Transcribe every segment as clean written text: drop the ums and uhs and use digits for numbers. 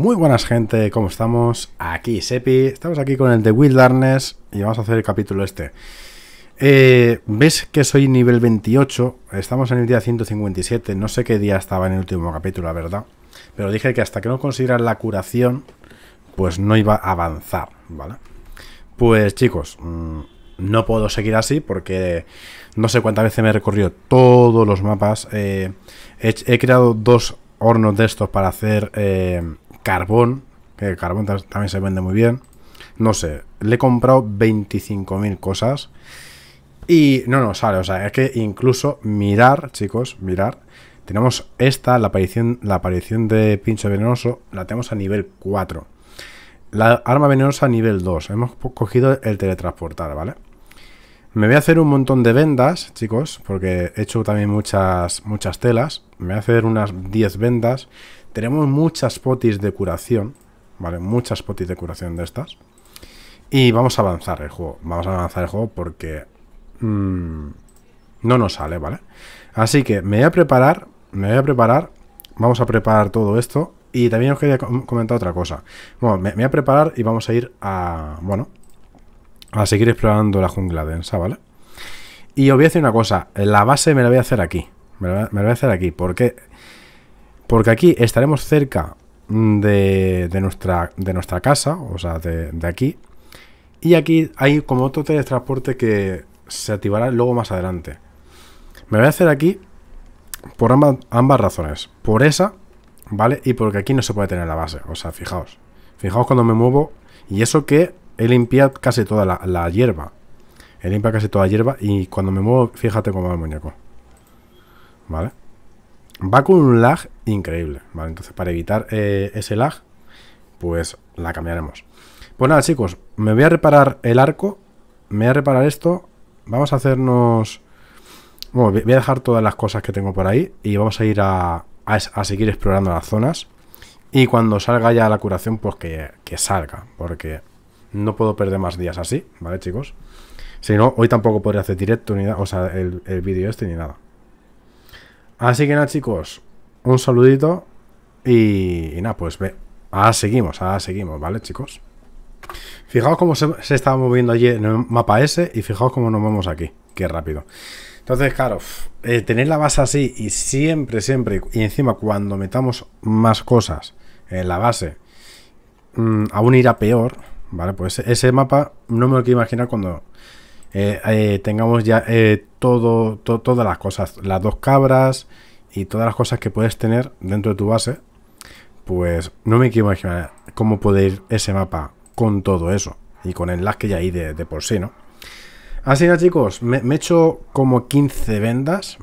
Muy buenas gente, ¿cómo estamos? Aquí Sepi, estamos aquí con el de Wilderness y vamos a hacer el capítulo este. ¿Ves que soy nivel 28? Estamos en el día 157, no sé qué día estaba en el último capítulo, la verdad. Pero dije que hasta que no consiguiera la curación, pues no iba a avanzar, ¿vale? Pues chicos, no puedo seguir así porque no sé cuántas veces me he recorrido todos los mapas. He creado dos hornos de estos para hacer carbón, que el carbón también se vende muy bien. No sé, le he comprado 25.000 cosas y no sale. O sea, es que incluso mirar, chicos, mirar. Tenemos esta, la aparición de pincho venenoso, la tenemos a nivel 4. La arma venenosa a nivel 2. Hemos cogido el teletransportar, ¿vale? Me voy a hacer un montón de vendas, chicos, porque he hecho también muchas telas. Me voy a hacer unas 10 vendas. Tenemos muchas potis de curación, ¿vale? Muchas potis de curación de estas. Y vamos a avanzar el juego. Vamos a avanzar el juego porque no nos sale, ¿vale? Así que me voy a preparar. Vamos a preparar todo esto. Y también os quería comentar otra cosa. Bueno, me voy a preparar y vamos a ir a... Bueno, a seguir explorando la jungla densa, ¿vale? Y os voy a decir una cosa. La base me la voy a hacer aquí. Me la voy a hacer aquí. ¿Por qué? Porque aquí estaremos cerca de nuestra casa. O sea, de aquí. Y aquí hay como otro teletransporte que se activará luego más adelante. Me voy a hacer aquí por ambas razones. Por esa... ¿Vale? Y porque aquí no se puede tener la base. O sea, fijaos. Fijaos cuando me muevo. Y eso que he limpiado casi toda la hierba. He limpiado casi toda la hierba. Y cuando me muevo, fíjate cómo va el muñeco. ¿Vale? Va con un lag increíble. ¿Vale? Entonces, para evitar ese lag, pues la cambiaremos. Pues nada, chicos. Me voy a reparar el arco. Me voy a reparar esto. Vamos a hacernos... Bueno, voy a dejar todas las cosas que tengo por ahí. Y vamos a ir a seguir explorando las zonas. Y cuando salga ya la curación, pues que salga. Porque no puedo perder más días así, ¿vale, chicos? Si no, hoy tampoco podré hacer directo ni nada. O sea, el vídeo este ni nada. Así que nada, chicos. Un saludito. Y nada, pues ahora seguimos, ¿vale, chicos? Fijaos cómo se estaba moviendo allí en el mapa ese. Y fijaos cómo nos vemos aquí. Qué rápido. Entonces, claro, tener la base así y siempre, y encima cuando metamos más cosas en la base, aún irá peor, ¿vale? Pues ese mapa no me lo quiero imaginar cuando tengamos ya todas las cosas, las dos cabras y todas las cosas que puedes tener dentro de tu base, pues no me quiero imaginar cómo puede ir ese mapa con todo eso y con el lag que ya hay de por sí, ¿no? Así que chicos, me he hecho como 15 vendas.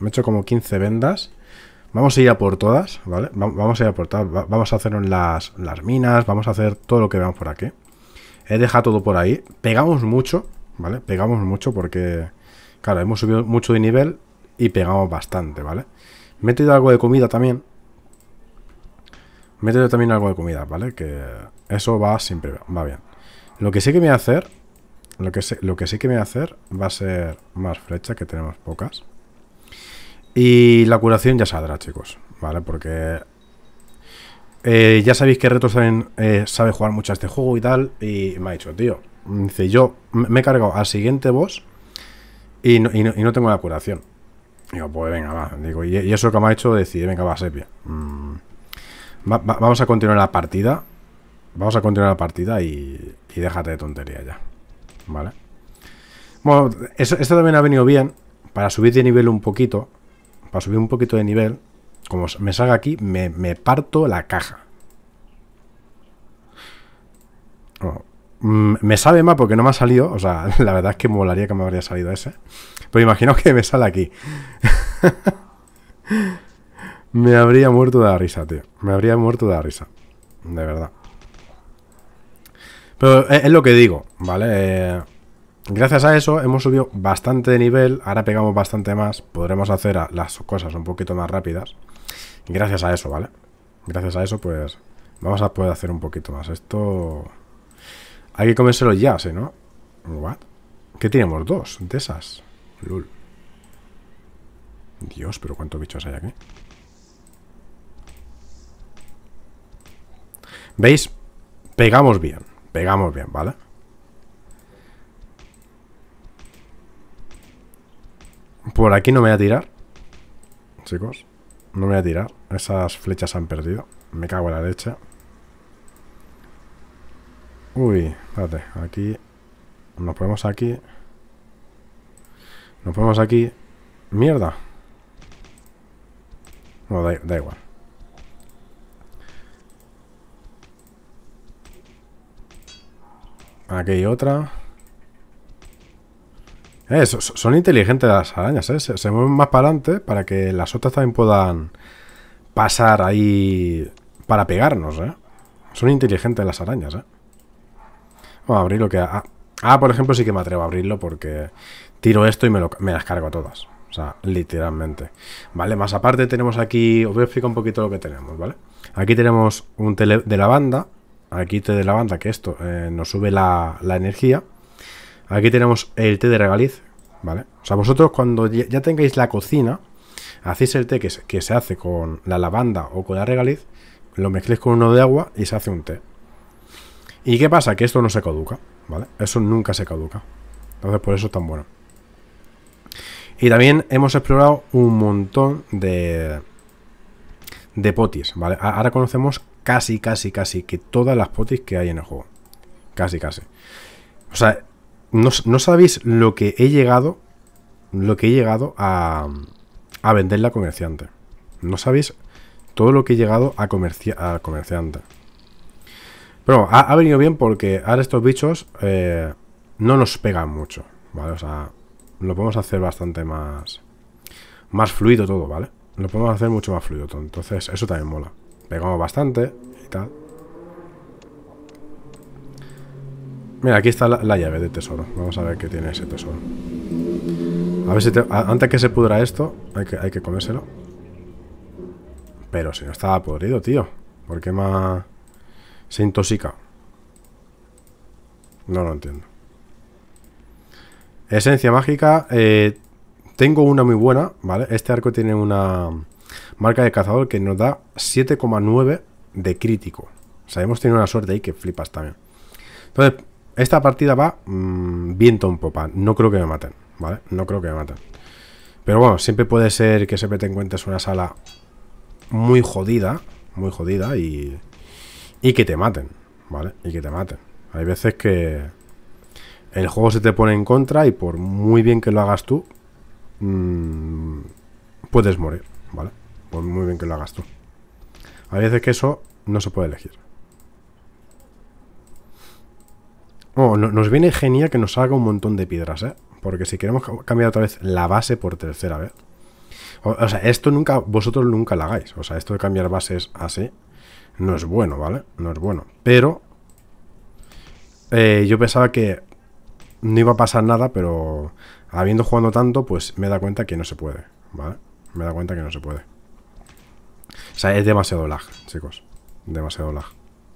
Vamos a ir a por todas, ¿vale? Vamos a ir a por todas. Vamos a hacernos las minas. Vamos a hacer todo lo que veamos por aquí. He dejado todo por ahí. Pegamos mucho, ¿vale? Pegamos mucho porque, claro, hemos subido mucho de nivel y pegamos bastante, ¿vale? Me he metido algo de comida también. Algo de comida, ¿vale? Que eso va siempre, va bien. Lo que sí que me voy a hacer... Lo que sí que me voy a hacer va a ser más flechas, que tenemos pocas. Y la curación ya saldrá, chicos, ¿vale? Porque ya sabéis que Retos también sabe jugar mucho a este juego y tal. Y me ha dicho, tío, dice, yo me he cargado al siguiente boss y no tengo la curación. Digo, pues venga, va. Digo, y eso que me ha hecho decir, venga, va, Sepia. Vamos a continuar la partida. Y déjate de tontería ya. ¿Vale? Bueno, esto también ha venido bien para subir de nivel un poquito. Para subir un poquito de nivel. Como me salga aquí, me parto la caja. Bueno, me sabe mal porque no me ha salido. O sea, la verdad es que molaría que me habría salido ese. Pero imagino que me sale aquí. Me habría muerto de la risa, tío. De verdad. Pero es lo que digo, ¿vale? Gracias a eso hemos subido bastante de nivel. Ahora pegamos bastante más. Podremos hacer las cosas un poquito más rápidas. Gracias a eso, ¿vale? Gracias a eso, pues vamos a poder hacer un poquito más. Esto... Hay que comérselo ya, ¿sí, no? ¿What? ¿Qué tenemos? Dos de esas. Lul. Dios, pero ¿cuántos bichos hay aquí? ¿Veis? Pegamos bien, ¿vale? Por aquí no me voy a tirar, chicos. No me voy a tirar. Esas flechas se han perdido. Me cago en la leche. Uy, espérate, aquí. Nos ponemos aquí. Nos ponemos aquí. Mierda. No, da igual. Aquí hay otra. Son inteligentes las arañas, ¿eh? Se mueven más para adelante para que las otras también puedan pasar ahí para pegarnos, ¿eh? Son inteligentes las arañas, ¿eh? Vamos a abrir lo que... por ejemplo, sí que me atrevo a abrirlo porque tiro esto y me las cargo a todas. O sea, literalmente. Vale, más aparte tenemos aquí... Os voy a explicar un poquito lo que tenemos, ¿vale? Aquí tenemos un té de lavanda. Aquí té de lavanda, que esto nos sube la energía. Aquí tenemos el té de regaliz, ¿vale? O sea, vosotros cuando ya tengáis la cocina, hacéis el té que se hace con la lavanda o con la regaliz, lo mezcléis con uno de agua y se hace un té. ¿Y qué pasa? Que esto no se caduca, ¿vale? Eso nunca se caduca. Entonces por eso es tan bueno. Y también hemos explorado un montón de potis, ¿vale? Ahora conocemos casi que todas las potis que hay en el juego. Casi. O sea, no sabéis lo que he llegado a venderle a comerciante. No sabéis todo lo que he llegado a comerciante. Pero ha venido bien porque ahora estos bichos no nos pegan mucho, ¿vale? O sea, lo podemos hacer bastante más fluido todo, ¿vale? Lo podemos hacer mucho más fluido todo. Entonces eso también mola. Pegamos bastante y tal. Mira, aquí está la llave de tesoro. Vamos a ver qué tiene ese tesoro. A ver si antes que se pudra esto, hay que comérselo. Pero si no estaba podrido, tío. ¿Por qué más se intoxica? No lo entiendo. Esencia mágica. Tengo una muy buena, ¿vale? Este arco tiene una marca de cazador que nos da 7,9 de crítico. O sea, hemos tenido una suerte ahí que flipas también. Entonces, esta partida va viento en popa. No creo que me maten, ¿vale? No creo que me maten. Pero bueno, siempre puede ser que siempre te encuentres una sala muy jodida y que te maten, ¿vale? Y que te maten. Hay veces que el juego se te pone en contra y por muy bien que lo hagas tú, puedes morir, ¿vale? Por muy bien que lo hagas tú. Hay veces que eso no se puede elegir. Oh, nos viene genial que nos salga un montón de piedras, ¿eh? Porque si queremos cambiar otra vez la base por tercera vez. O sea, esto vosotros nunca lo hagáis. O sea, esto de cambiar bases así no es bueno, ¿vale? No es bueno. Pero yo pensaba que no iba a pasar nada, pero habiendo jugado tanto, pues me he dado cuenta que no se puede, ¿vale? Me he dado cuenta que no se puede. O sea, es demasiado lag, chicos. Demasiado lag.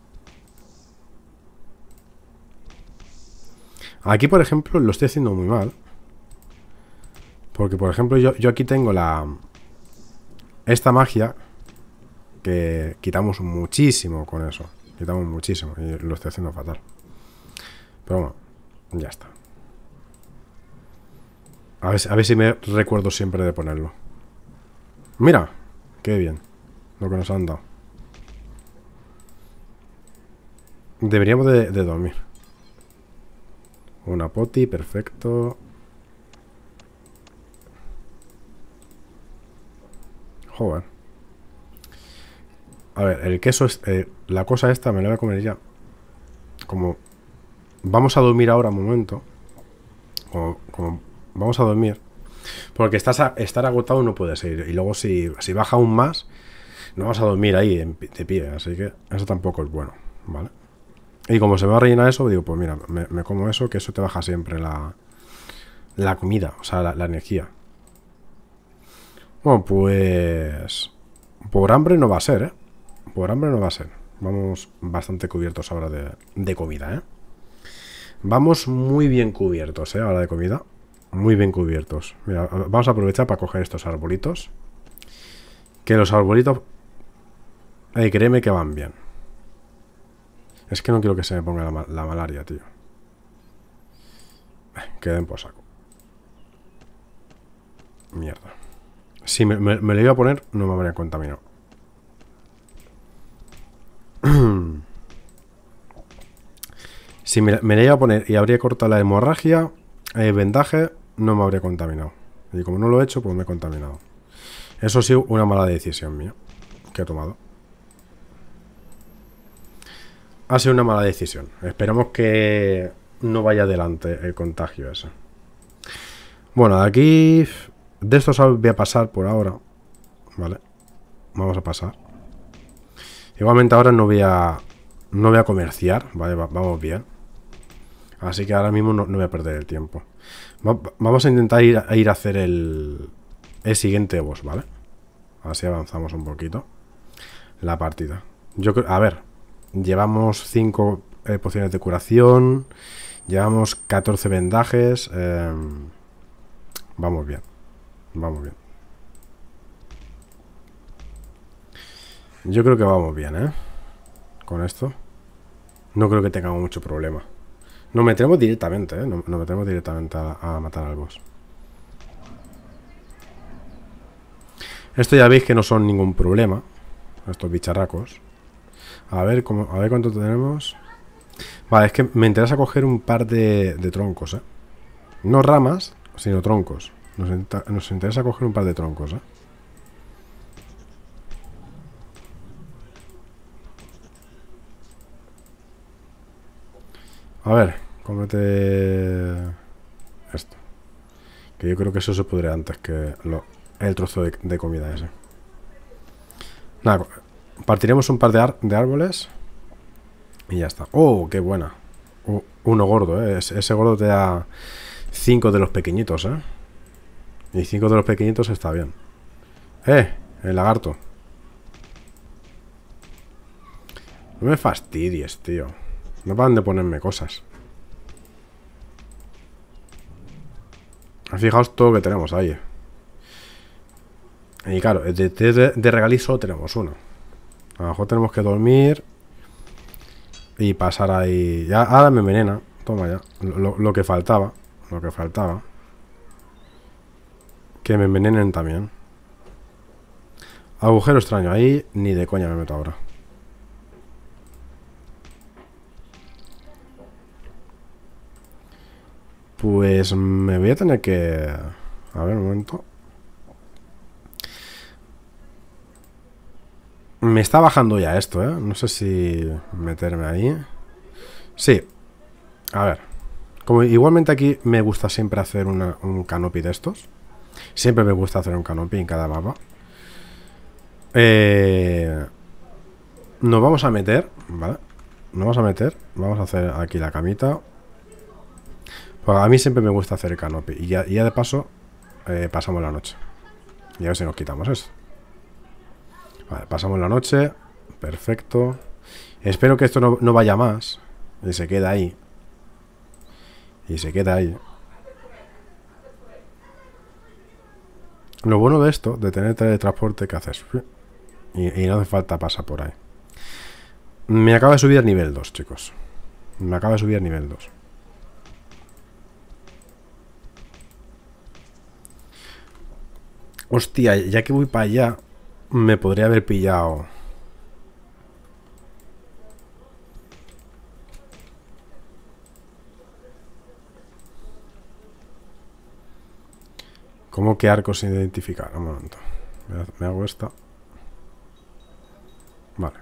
Aquí, por ejemplo, lo estoy haciendo muy mal. Porque, por ejemplo, yo aquí tengo esta magia que quitamos muchísimo con eso. Quitamos muchísimo y lo estoy haciendo fatal. Pero bueno, ya está. A ver si me recuerdo siempre de ponerlo. Mira, qué bien lo que nos han dado. Deberíamos de dormir. Una poti, perfecto. Joder. A ver, el queso es... la cosa esta me la voy a comer ya. Como... Vamos a dormir ahora un momento. Como vamos a dormir. Porque estar agotado no puede ser. Y luego si baja aún más, no vamos a dormir ahí de pie. Así que eso tampoco es bueno, ¿vale? Y como se me va a rellenar eso, digo, pues mira, me como eso, que eso te baja siempre la comida, o sea, la energía. Bueno, pues... Por hambre no va a ser, ¿eh? Por hambre no va a ser. Vamos bastante cubiertos ahora de comida, ¿eh? Vamos muy bien cubiertos, ¿eh? Ahora de comida. Muy bien cubiertos. Mira, vamos a aprovechar para coger estos arbolitos. Que los arbolitos... créeme que van bien. Es que no quiero que se me ponga la malaria, tío. Queden por saco. Mierda. Si me lo iba a poner, no me habría contaminado. Si me la iba a poner y habría cortado la hemorragia, vendaje, no me habría contaminado. Y como no lo he hecho, pues me he contaminado. Eso ha sido una mala decisión mía que he tomado. Ha sido una mala decisión. Esperamos que no vaya adelante el contagio ese. Bueno, de aquí... De esto voy a pasar por ahora. Vale. Vamos a pasar. Igualmente ahora no voy a comerciar. Vale, vamos bien. Así que ahora mismo no voy a perder el tiempo. Vamos a intentar ir a hacer el siguiente boss, ¿vale? Así avanzamos un poquito la partida. A ver, llevamos 5 pociones de curación. Llevamos 14 vendajes. Vamos bien. Vamos bien. Yo creo que vamos bien, ¿eh? Con esto. No creo que tengamos mucho problema. Nos metemos directamente, ¿eh? Nos metemos directamente a matar al boss. Esto ya veis que no son ningún problema. Estos bicharracos. A ver cuánto tenemos. Vale, es que me interesa coger un par de troncos, ¿eh? No ramas, sino troncos. Nos interesa coger un par de troncos, ¿eh? A ver, cómete esto. Que yo creo que eso se pudre antes que el trozo de comida ese. Nada, partiremos un par de árboles. Y ya está. ¡Oh, qué buena! Uno gordo, ¿eh? Ese gordo te da 5 de los pequeñitos, ¿eh? Y 5 de los pequeñitos está bien. El lagarto. No me fastidies, tío. No paran de ponerme cosas. Fijaos todo lo que tenemos ahí. Y claro, de regaliz solo tenemos uno. A lo mejor tenemos que dormir y pasar ahí. Ya, ahora me envenena. Toma ya. Lo que faltaba. Lo que faltaba. Que me envenenen también. Agujero extraño. Ahí ni de coña me meto ahora. Pues me voy a tener que... A ver, un momento. Me está bajando ya esto, ¿eh? No sé si meterme ahí. Sí. A ver. Como igualmente aquí me gusta siempre hacer un canopy de estos. Siempre me gusta hacer un canopy en cada mapa. Nos vamos a meter, ¿vale? Nos vamos a meter. Vamos a hacer aquí la camita. Pues a mí siempre me gusta hacer el canopy. Y ya de paso pasamos la noche. Y a ver si nos quitamos eso. Vale, pasamos la noche. Perfecto. Espero que esto no vaya más. Y se queda ahí. Y se queda ahí. Lo bueno de esto, de tener teletransporte, que haces y no hace falta pasar por ahí. Me acaba de subir a nivel 2, chicos. Me acaba de subir a nivel 2. Hostia, ya que voy para allá, me podría haber pillado. ¿Cómo que arco sin identificar? Un momento. Me hago esta. Vale.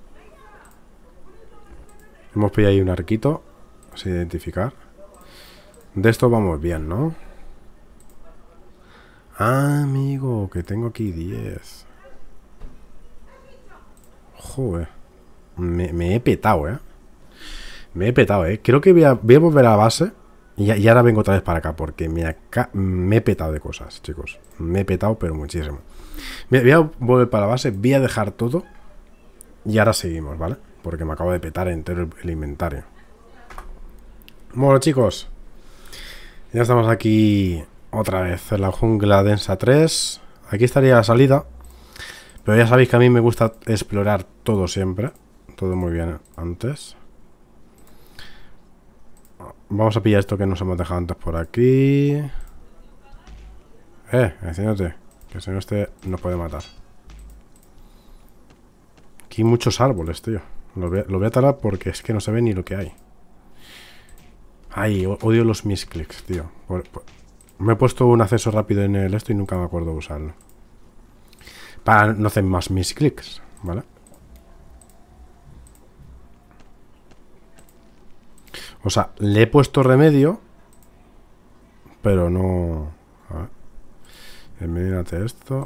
Hemos pillado ahí un arquito sin identificar. De esto vamos bien, ¿no? Ah, amigo, que tengo aquí 10. Joder. Me he petado, ¿eh? Me he petado, ¿eh? Creo que voy a volver a la base. Y ahora vengo otra vez para acá. Porque me he petado de cosas, chicos. Me he petado, pero muchísimo. Voy a volver para la base. Voy a dejar todo. Y ahora seguimos, ¿vale? Porque me acabo de petar entero el inventario. Bueno, chicos. Ya estamos aquí otra vez en la jungla densa 3. Aquí estaría la salida. Pero ya sabéis que a mí me gusta explorar todo siempre. Todo muy bien antes. Vamos a pillar esto que nos hemos dejado antes por aquí. Enciéndete. Que si no este nos puede matar. Aquí hay muchos árboles, tío. Lo voy a talar porque es que no se ve ni lo que hay. Ay, odio los misclicks, tío. Me he puesto un acceso rápido en el esto y nunca me acuerdo de usarlo. Para no hacer más misclicks, ¿vale? O sea, le he puesto remedio, pero no... A ver. Elimínate esto.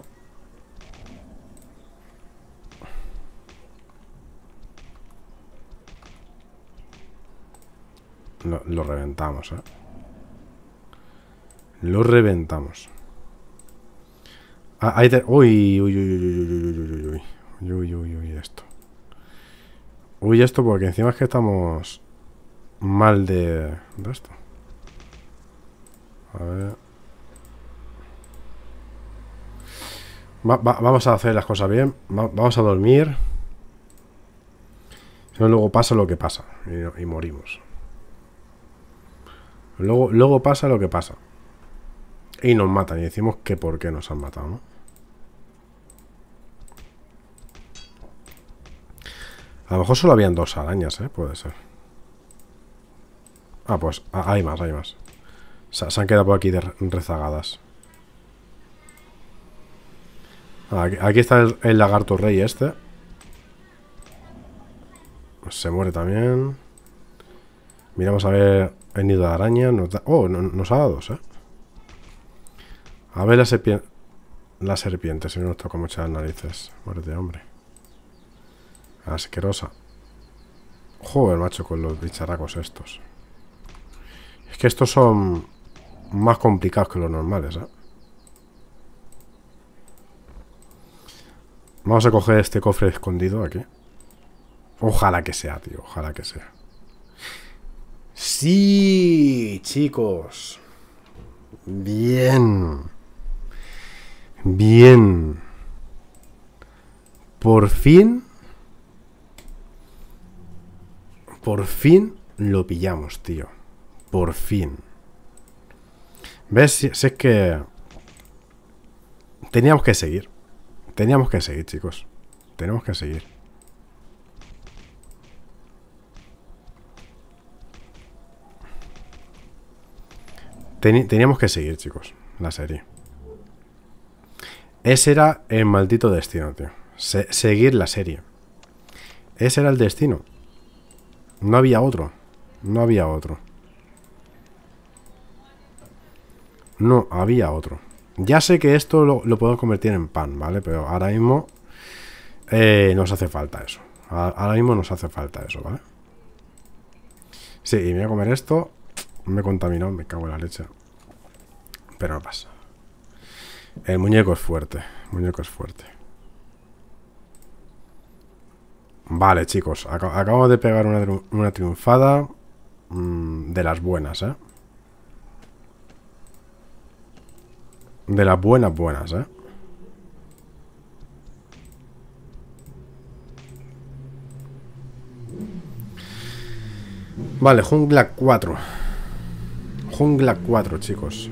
Lo reventamos, Lo reventamos. Ahí te... Uy, uy, uy, uy, uy, uy, uy, uy, uy, uy, esto. Uy, esto porque encima es que estamos mal de esto. A ver. Vamos a hacer las cosas bien. Vamos a dormir. Si no, luego pasa lo que pasa. Y morimos. Luego pasa lo que pasa. Y nos matan. Y decimos que por qué nos han matado, ¿no? A lo mejor solo habían 2 arañas, puede ser. Ah, pues hay más, hay más. Se han quedado por aquí rezagadas. Aquí está el lagarto rey este. Se muere también. Miramos a ver el nido de araña. Nos ha dado 2, A ver la serpiente. La serpiente, si no nos toca muchas narices. Muérete, hombre. Asquerosa. Joder, macho, con los bicharracos estos. Es que estos son más complicados que los normales, Vamos a coger este cofre escondido aquí. Ojalá que sea, tío. Ojalá que sea. Sí, chicos. Bien. Bien. Por fin. Por fin lo pillamos, tío. Por fin. ¿Ves? Si es que... Teníamos que seguir. Teníamos que seguir, chicos. Tenemos que seguir. Teníamos que seguir, chicos. La serie. Ese era el maldito destino, tío. Seguir la serie. Ese era el destino. No había otro. No había otro. No había otro. Ya sé que esto lo puedo convertir en pan, ¿vale? Pero ahora mismo nos hace falta eso. Ahora mismo nos hace falta eso, ¿vale? Sí, y me voy a comer esto. Me he contaminado, me cago en la leche. Pero no pasa. El muñeco es fuerte. El muñeco es fuerte. Vale, chicos. Acabamos de pegar una triunfada de las buenas, De las buenas, buenas, Vale, jungla 4. Jungla 4, chicos.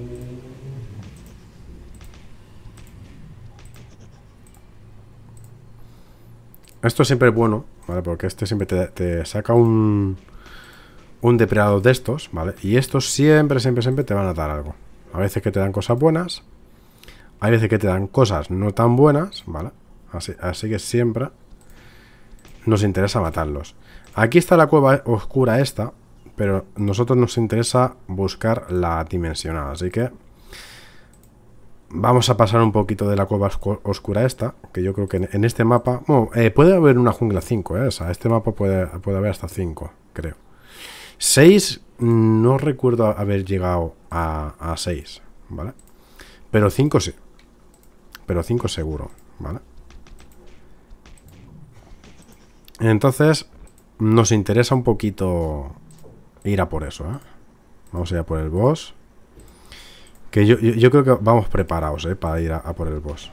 Esto siempre es bueno, ¿vale? Porque este siempre te saca un depredador de estos, ¿vale? Y estos siempre te van a dar algo. A veces que te dan cosas buenas. Hay veces que te dan cosas no tan buenas, ¿vale? Así que siempre nos interesa matarlos. Aquí está la cueva oscura esta, pero a nosotros nos interesa buscar la dimensional. Así que vamos a pasar un poquito de la cueva oscura esta, que yo creo que en este mapa... Bueno, puede haber una jungla 5, O sea, este mapa puede haber hasta 5, creo. 6, no recuerdo haber llegado a 6, ¿vale? Pero 5 sí. Pero 5 seguro, ¿vale? Entonces, nos interesa un poquito ir a por eso, Vamos a ir a por el boss. Que yo creo que vamos preparados, para ir a por el boss.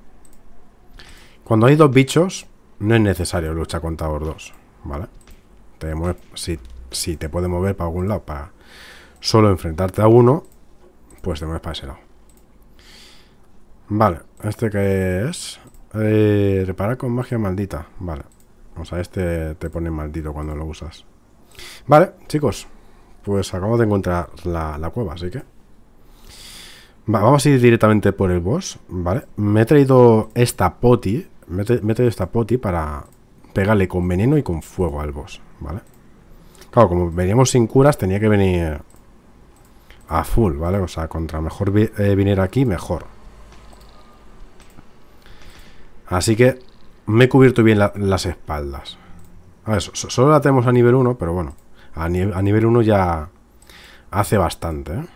Cuando hay 2 bichos, no es necesario luchar contra los 2, ¿vale? te mueves, si te puedes mover para algún lado para solo enfrentarte a uno, pues te mueves para ese lado. Vale, ¿este qué es? Reparar con magia maldita. Vale, o sea, este te pone maldito cuando lo usas. Vale, chicos, pues acabo de encontrar la cueva, así que vamos a ir directamente por el boss, ¿vale? Me he traído esta poti. Me he traído esta poti para pegarle con veneno y con fuego al boss, ¿vale? Claro, como veníamos sin curas, tenía que venir a full, ¿vale? O sea, contra mejor viniera aquí, mejor. Así que me he cubierto bien las espaldas. A ver, solo la tenemos a nivel 1, pero bueno, a nivel 1 ya hace bastante, ¿eh?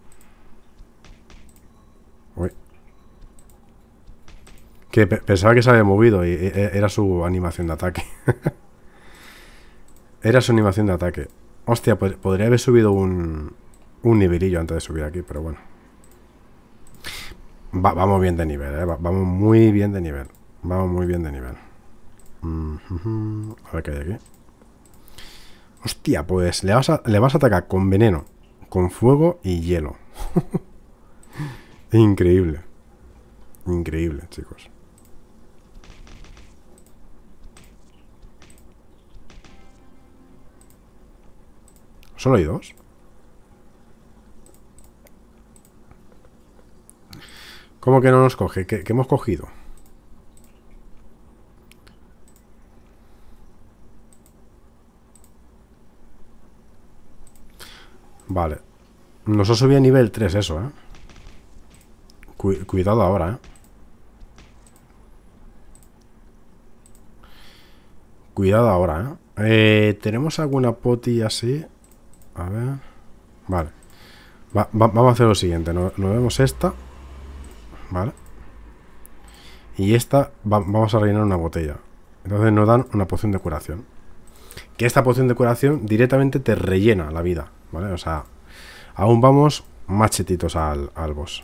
Uy. Que pensaba que se había movido y era su animación de ataque. Era su animación de ataque. Hostia, podría haber subido un nivelillo antes de subir aquí, pero bueno. Vamos bien de nivel, ¿eh? Vamos muy bien de nivel. Vamos muy bien de nivel. A ver qué hay aquí. Hostia, pues le vas a atacar con veneno, con fuego y hielo. Increíble. Increíble, chicos. ¿Solo hay dos? ¿Cómo que no nos coge? ¿Qué hemos cogido? Vale. Nos ha subido a nivel 3 eso, ¿eh? Cuidado ahora, ¿eh? Cuidado ahora, ¿eh? ¿Tenemos alguna poti así? A ver. Vale. Vamos a hacer lo siguiente. Nos vemos esta. Vale. Y esta vamos a rellenar una botella. Entonces nos dan una poción de curación. Que esta poción de curación directamente te rellena la vida, ¿vale? O sea, aún vamos más chetitos al boss.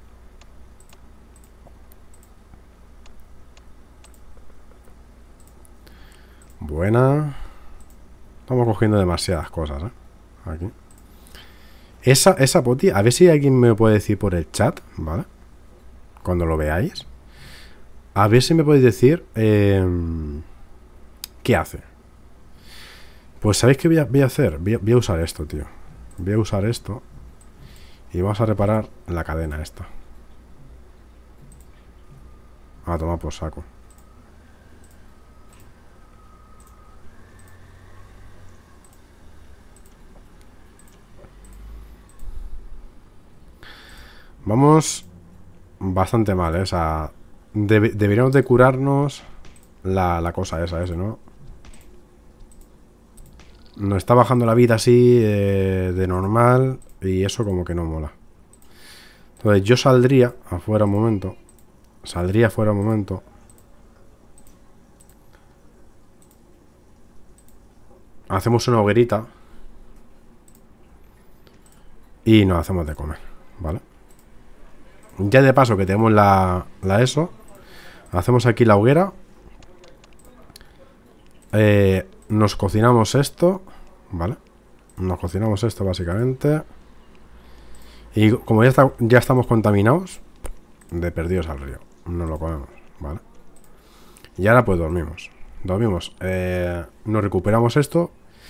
Buena. Estamos cogiendo demasiadas cosas, ¿eh? Aquí. Esa poti, a ver si alguien me puede decir por el chat, ¿vale? Cuando lo veáis. A ver si me podéis decir qué hace. Pues ¿sabéis qué voy a hacer? Voy a usar esto, tío. Voy a usar esto. Y vamos a reparar la cadena esta. A tomar por saco. Vamos bastante mal, ¿eh? O sea, deberíamos de curarnos la cosa esa, ¿no? Nos está bajando la vida así de normal y eso como que no mola. Entonces yo saldría afuera un momento. Saldría afuera un momento. Hacemos una hoguerita. Y nos hacemos de comer, ¿vale? Ya de paso que tenemos la eso. Hacemos aquí la hoguera. Nos cocinamos esto. ¿Vale? Nos cocinamos esto básicamente. Y como ya estamos contaminados, de perdidos al río. Nos lo comemos, ¿vale? Y ahora pues dormimos. Dormimos. Nos recuperamos esto.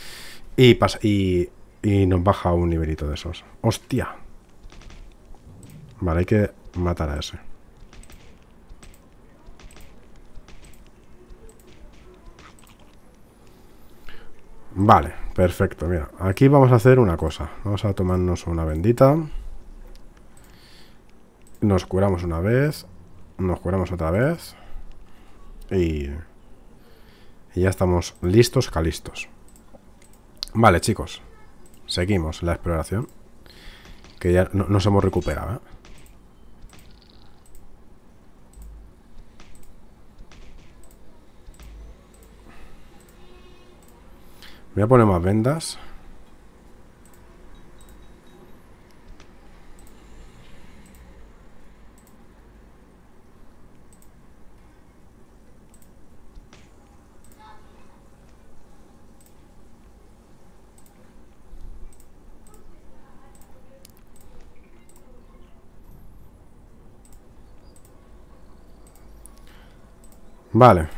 Y nos baja un nivelito de esos. ¡Hostia! Vale, hay que matar a ese. Vale, perfecto. Mira, aquí vamos a hacer una cosa. Vamos a tomarnos una bendita. Nos curamos una vez. Nos curamos otra vez. Y ya estamos listos, calistos. Vale, chicos. Seguimos la exploración. Que ya nos hemos recuperado, ¿eh? Voy a poner más vendas. Vale.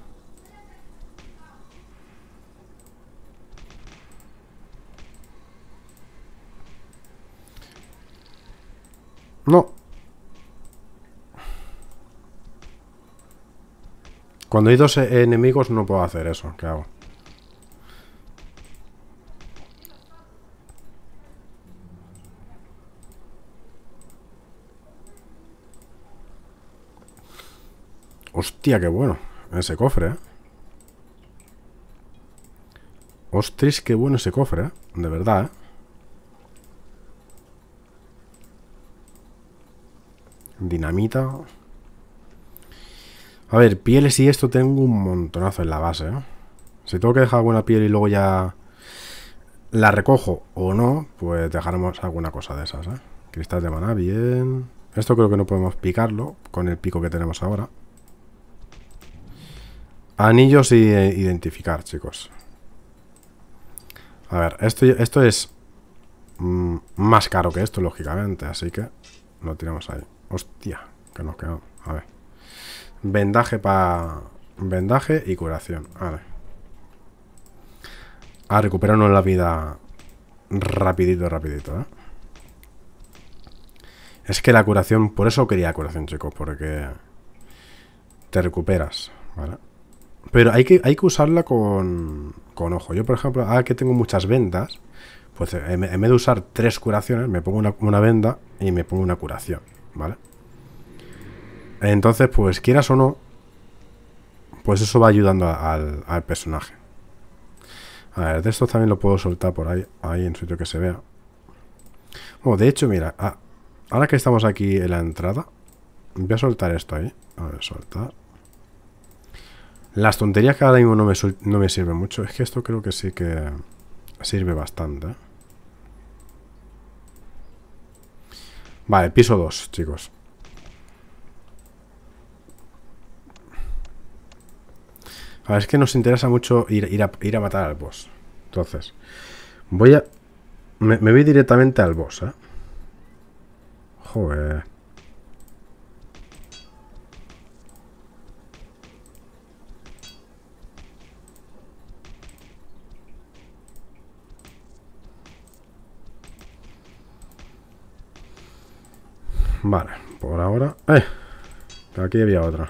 No. Cuando hay dos enemigos no puedo hacer eso. ¿Qué hago? Hostia, qué bueno. Ese cofre, ¿eh? Ostras, qué bueno ese cofre, ¿eh? De verdad, ¿eh? Dinamita. A ver, pieles y esto tengo un montonazo en la base, ¿eh? Si tengo que dejar alguna piel y luego ya la recojo o no, pues dejaremos alguna cosa de esas, ¿eh? Cristal de maná, bien. Esto creo que no podemos picarlo con el pico que tenemos ahora. Anillos y identificar, chicos. A ver, esto es más caro que esto, lógicamente, así que lo tiramos ahí. Hostia, que nos quedamos. A ver. Vendaje y curación. Vale. A recuperarnos la vida rapidito, rapidito, ¿eh? Es que la curación, por eso quería curación, chicos, porque te recuperas, ¿vale? Pero hay que usarla con ojo. Yo, por ejemplo, ahora que tengo muchas vendas, pues en vez de usar 3 curaciones, me pongo una venda y me pongo una curación, ¿vale? Entonces, pues quieras o no, pues eso va ayudando al personaje. A ver, de esto también lo puedo soltar por ahí en sitio que se vea. Bueno, de hecho, mira, ahora que estamos aquí en la entrada, voy a soltar esto ahí. A ver, soltar. Las tonterías que ahora mismo no me sirven mucho. Es que esto creo que sí que sirve bastante, ¿eh? Vale, piso 2, chicos. A ver, es que nos interesa mucho ir a matar al boss. Entonces, me voy directamente al boss, ¿eh? Joder. Vale, por ahora... Aquí había otra.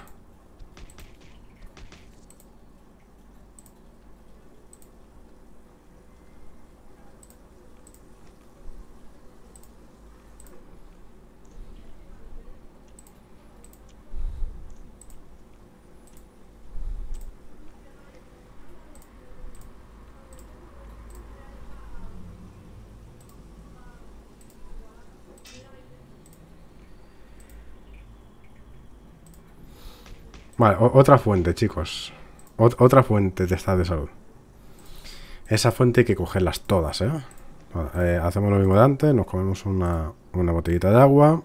Vale, otra fuente, chicos. Otra fuente de estado de salud. Esa fuente hay que cogerlas todas, ¿eh? Vale, hacemos lo mismo de antes. Nos comemos una botellita de agua.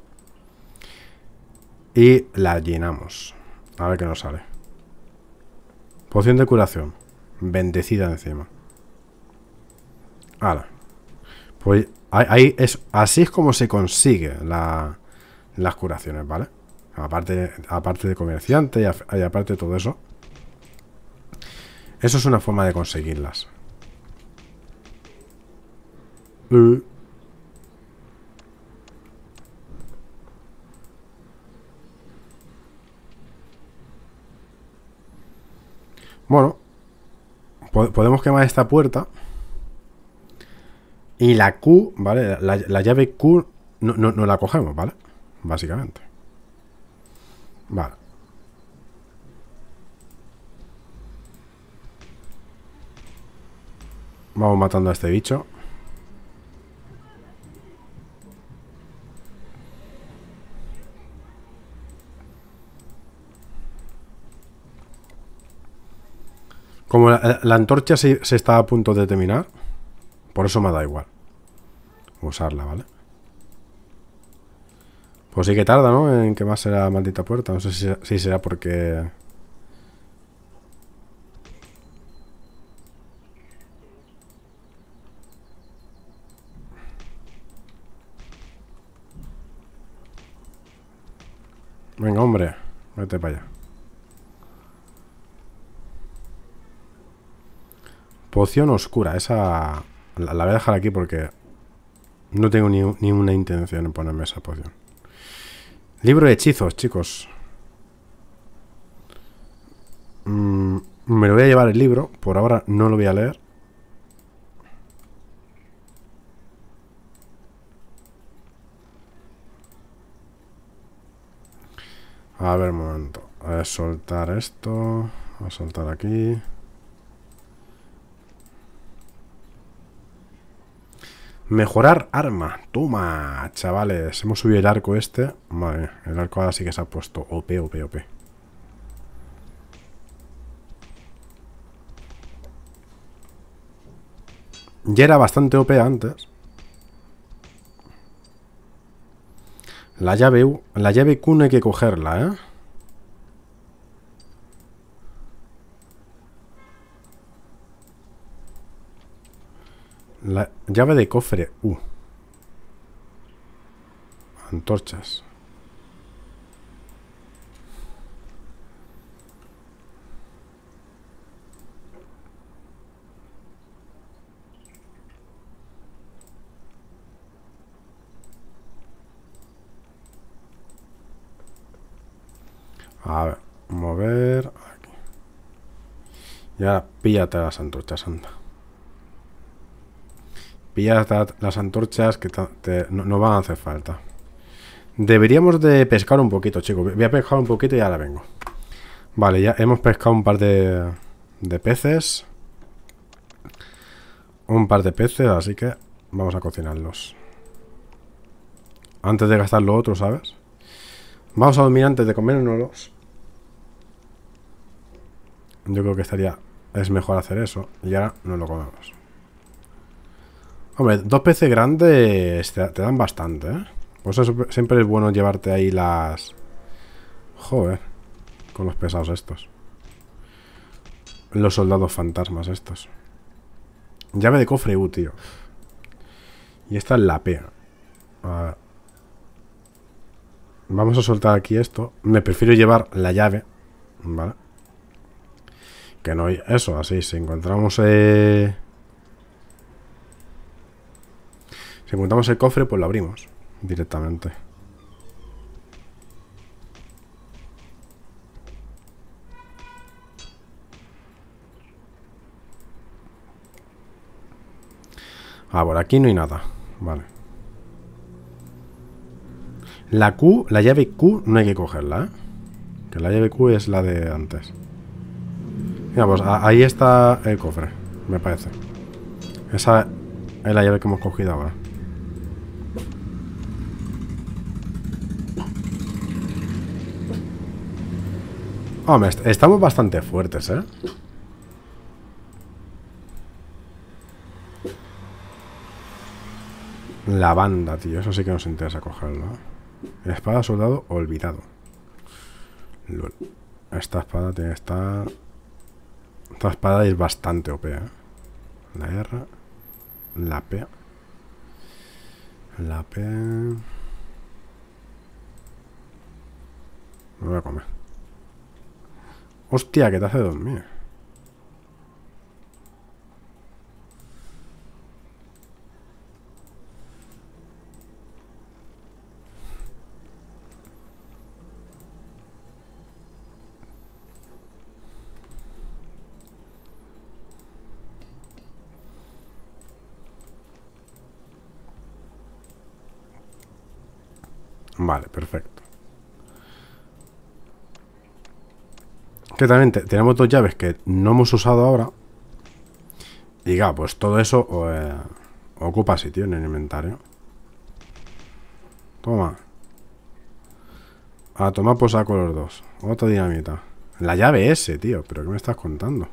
Y la llenamos. A ver qué nos sale. Poción de curación. Bendecida encima. Hala. Pues así es como se consigue las curaciones, ¿vale? Aparte de comerciante y aparte de todo eso. Eso es una forma de conseguirlas. Bueno, podemos quemar esta puerta. Y la Q, ¿vale? La llave Q no la cogemos, ¿vale? Básicamente. Vale. Vamos matando a este bicho. Como la antorcha se está a punto de terminar, por eso me da igual usarla, ¿vale? Pues sí que tarda, ¿no? En quemarse la maldita puerta. No sé si será porque... Venga, hombre. Vete para allá. Poción oscura. Esa la voy a dejar aquí porque no tengo ni una intención en ponerme esa poción. Libro de hechizos, chicos. Me lo voy a llevar el libro. Por ahora no lo voy a leer. A ver, un momento. A soltar esto. A soltar aquí. Mejorar arma. Toma, chavales. Hemos subido el arco este. Vale, el arco ahora sí que se ha puesto OP, OP, OP. Ya era bastante OP antes. La llave Q no hay que cogerla, ¿eh? La llave de cofre U. Antorchas. A ver, mover aquí. Y ahora píllate las antorchas, anda. Píllate las antorchas que no van a hacer falta. Deberíamos de pescar un poquito, chicos. Voy a pescar un poquito y ahora vengo. Vale, ya hemos pescado un par de peces. Un par de peces, así que vamos a cocinarlos. Antes de gastar lo otro, ¿sabes? Vamos a dormir antes de comérnoslos. Yo creo que es mejor hacer eso. Y ahora nos lo comemos. Hombre, 2 peces grandes te dan bastante, ¿eh? Por eso siempre es bueno llevarte ahí las... Joder. Con los pesados estos. Los soldados fantasmas estos. Llave de cofre U, tío. Y esta es la P. Vamos a soltar aquí esto. Me prefiero llevar la llave. ¿Vale? Que no hay... Eso, así. Si encontramos... Si encontramos el cofre, pues lo abrimos. Directamente. Ah, por aquí no hay nada. Vale. La Q, la llave Q no hay que cogerla, ¿eh? Que la llave Q es la de antes. Mira, pues ahí está el cofre, me parece. Esa es la llave que hemos cogido ahora. Hombre, estamos bastante fuertes, ¿eh? La banda, tío. Eso sí que nos interesa cogerlo, ¿eh? Espada soldado olvidado. Lol. Esta espada tiene que estar... Esta espada es bastante OP, ¿eh? La R. La P. La P... Me voy a comer. Hostia, que te hace dormir. Vale, perfecto. Que también tenemos 2 llaves que no hemos usado ahora. Y claro, pues todo eso ocupa sitio en el inventario. Toma. A tomar por saco los dos. Otra dinamita. La llave S, tío. ¿Pero qué me estás contando?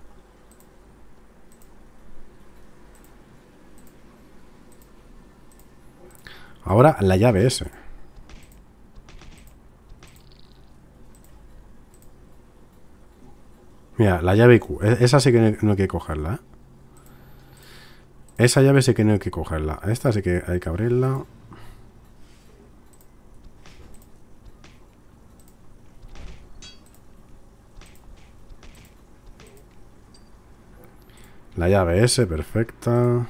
Ahora la llave S. Mira, la llave Q. Esa sí que no hay que cogerla, ¿eh? Esa llave sí que no hay que cogerla. Esta sí que hay que abrirla. La llave S, perfecta.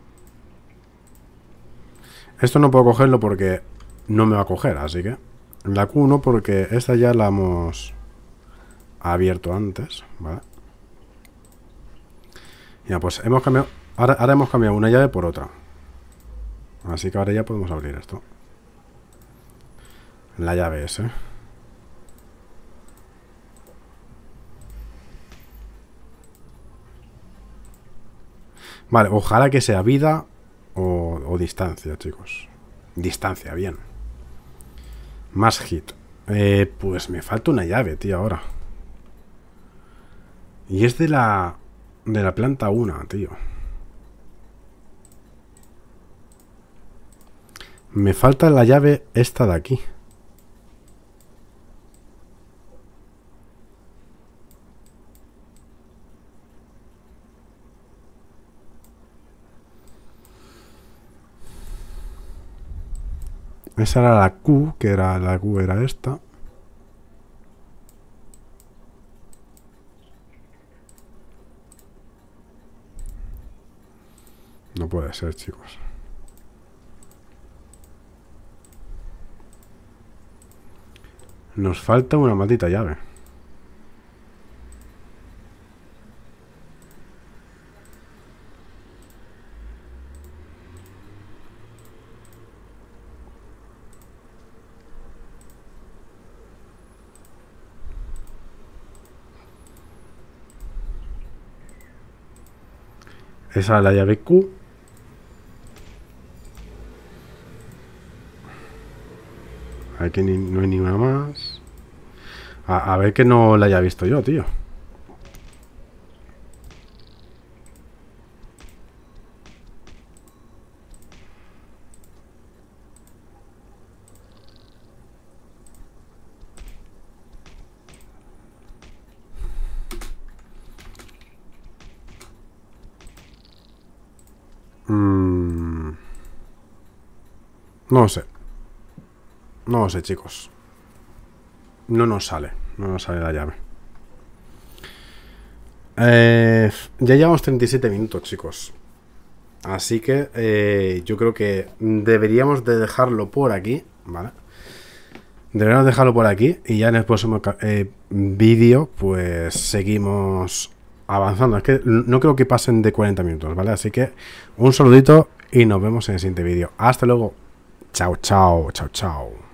Esto no puedo cogerlo porque no me va a coger, así que... La Q1 porque esta ya la hemos abierto antes, ¿vale? Ya, pues hemos cambiado... Ahora hemos cambiado una llave por otra. Así que ahora ya podemos abrir esto. La llave S. Vale, ojalá que sea vida o distancia, chicos. Distancia, bien. Más hit. Pues me falta una llave, tío, ahora. Y es de la planta 1, tío. Me falta la llave esta de aquí. Esa era la Q, que era la Q era esta. No puede ser, chicos. Nos falta una maldita llave. Esa es la llave Q. Aquí no hay ninguna más. A ver que no la haya visto yo, tío. No lo sé. No lo sé, chicos. No nos sale. No nos sale la llave. Ya llevamos 37 minutos, chicos. Así que yo creo que deberíamos de dejarlo por aquí, ¿vale? Deberíamos dejarlo por aquí y ya en el próximo vídeo pues seguimos avanzando. Es que no creo que pasen de 40 minutos, ¿vale? Así que un saludito y nos vemos en el siguiente vídeo. Hasta luego. Chao, chao, chao, chao.